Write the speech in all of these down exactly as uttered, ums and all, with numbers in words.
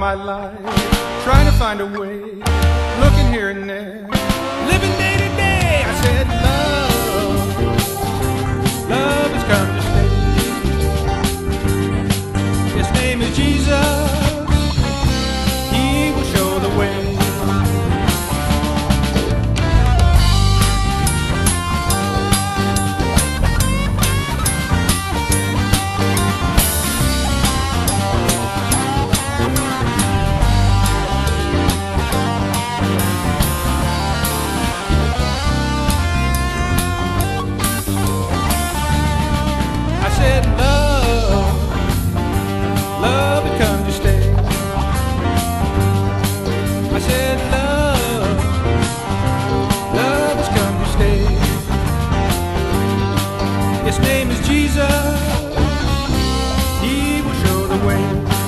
my life, trying to find a way, looking here and there, living day to day. I said, love, love has come to stay. His name is Jesus. He will show the way. His name is Jesus. He will show the way.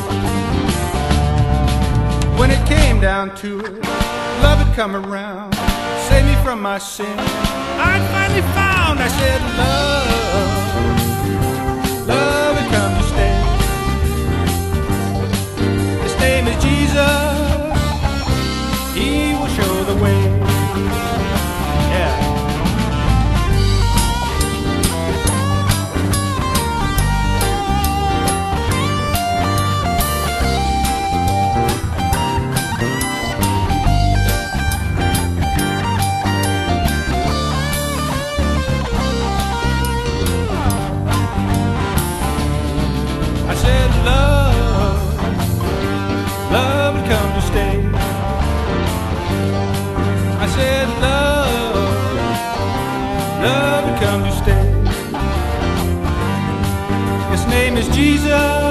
When it came down to it, love had come around, saved me from my sin. I'd finally found, I said, love, love had come to stay. His name is Jesus. He will show the way. I said love, love had come to stay. I said love, love had come to stay. His name is Jesus.